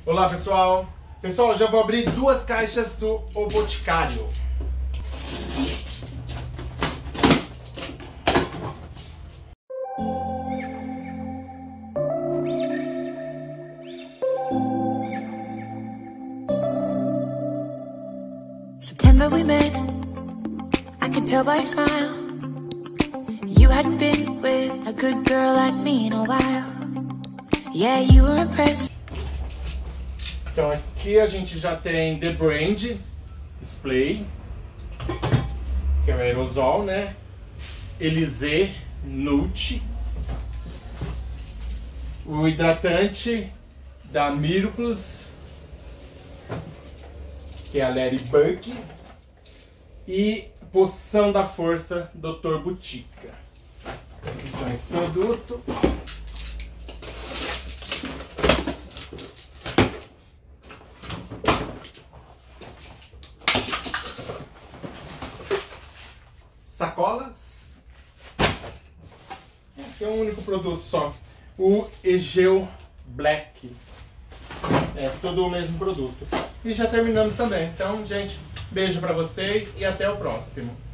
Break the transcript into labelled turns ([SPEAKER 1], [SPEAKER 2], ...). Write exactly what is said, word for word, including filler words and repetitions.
[SPEAKER 1] Olá, pessoal. Pessoal, já vou abrir duas caixas do O Boticário.
[SPEAKER 2] September we met, I could tell by your smile. You hadn't been with a good girl like me in a while. Yeah, you were impressed.
[SPEAKER 1] Então aqui a gente já tem The Brand Spray, que é o aerosol, né? Elysée Nude, o hidratante da Miraculous, que é a Ladybug, e poção da força doutor Botica. Aqui são esse produto. Sacolas. Aqui é um único produto só. O Egeu Black. É tudo o mesmo produto. E já terminamos também. Então, gente, beijo pra vocês e até o próximo.